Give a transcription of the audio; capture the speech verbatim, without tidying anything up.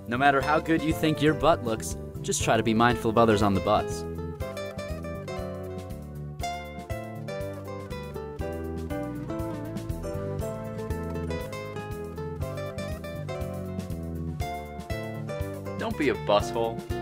No matter how good you think your butt looks, just try to be mindful of others on the bus. Don't be a busshole.